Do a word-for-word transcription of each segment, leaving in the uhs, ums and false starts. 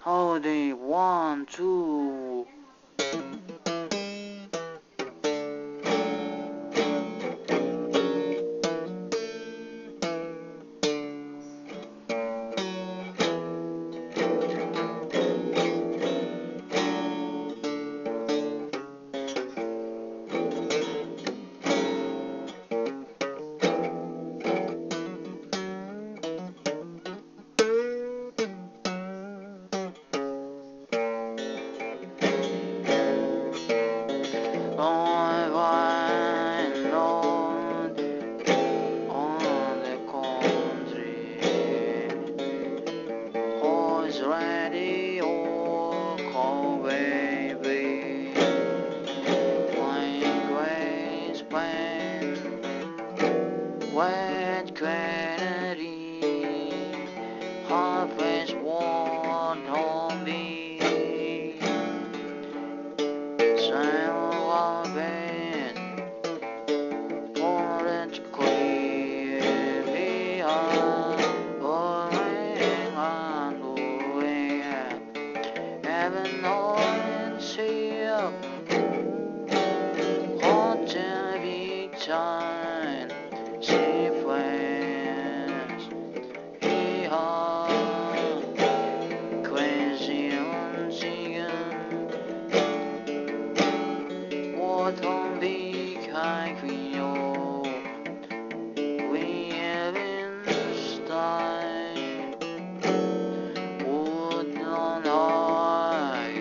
How they want to. All I know on the country who's ready or call baby playing grace pain wet granary harvest one on me Heaven on ship, hot every time she flies. He had crazy on chicken, what on big high creole, we have in style, would not hide.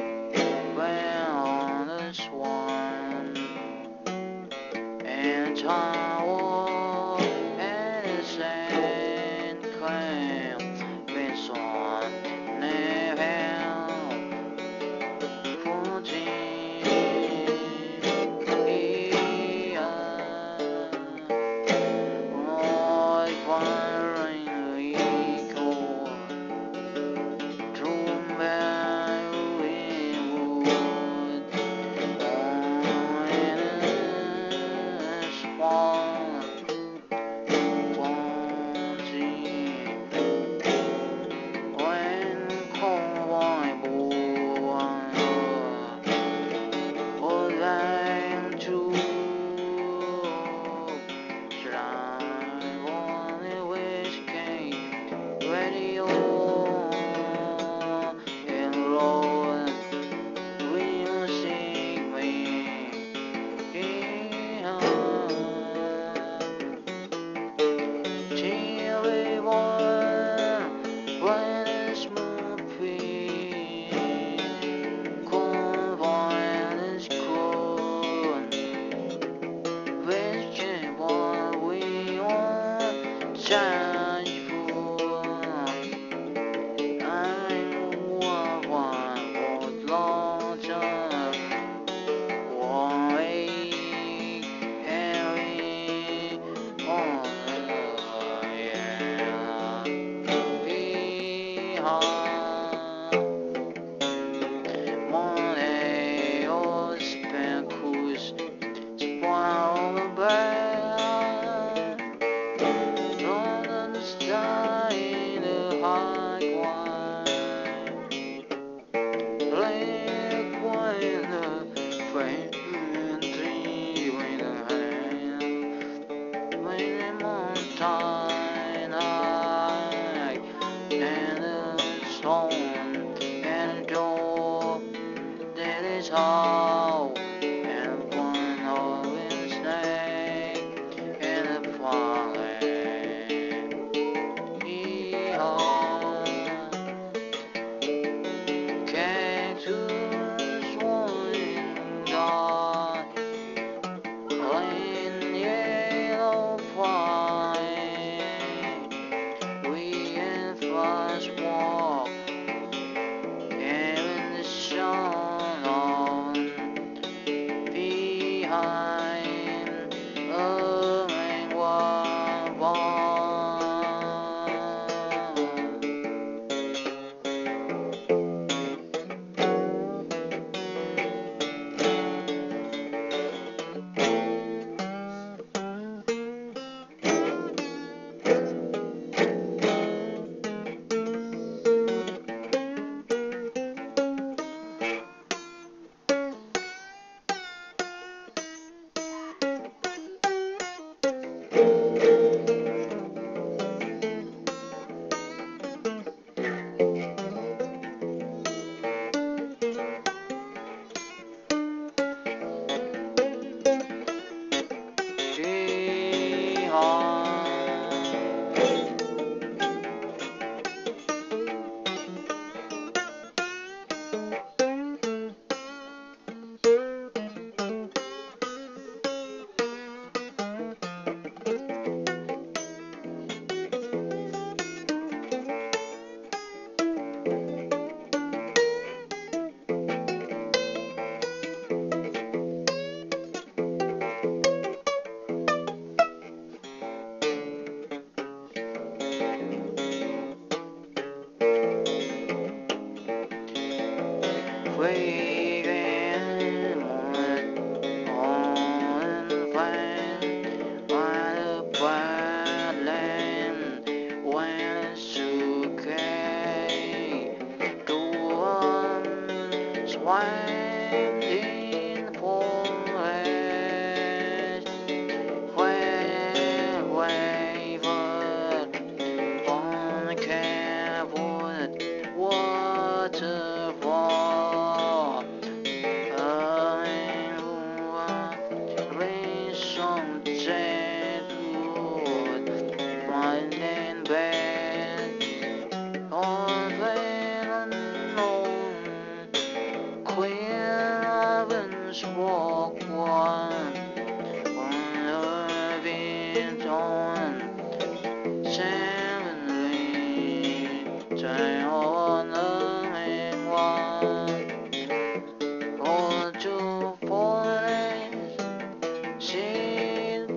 And tower and sand clam with on never putting here like firing echo drum bell in wood on in a small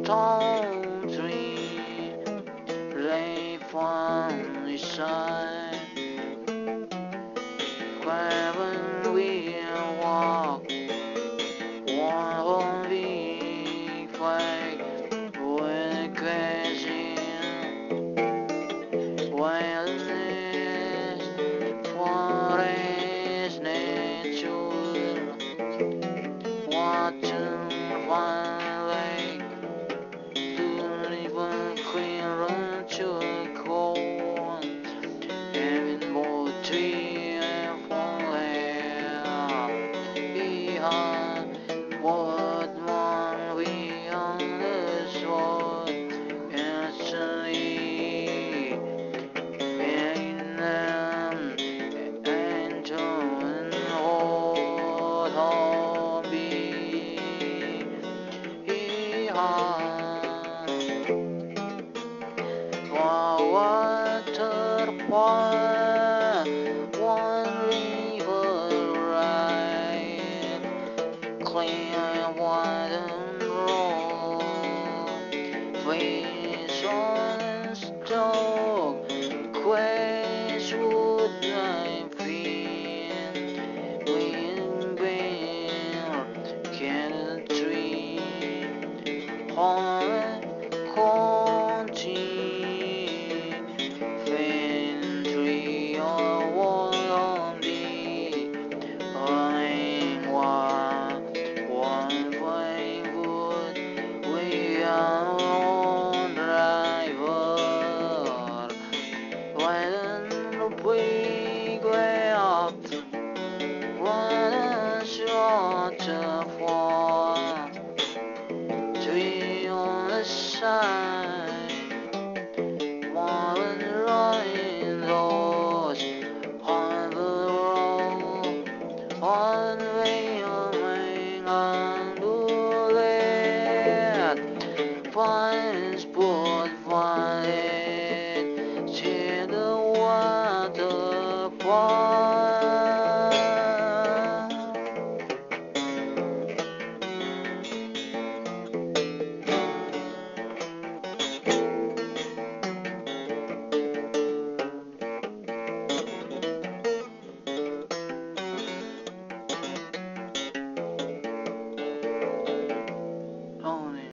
tall tree lay from the side. Wherever we walk, one whole big flag with crashing wildness, forest nature, water, wildlife, to even clearer to cold, having more tree and forest behind what one we understood instantly in them and turn hold on be behind one waterfall, one river ride, clear water road, fish on stone, quails would I feed, wind bear, cattle tree, horn, country, fan tree or wall on me, pine one, one fine wood, we are on driver, when we go up, run a shorter fall, tree on the side, one rolling those on the road, on the way on my undulated,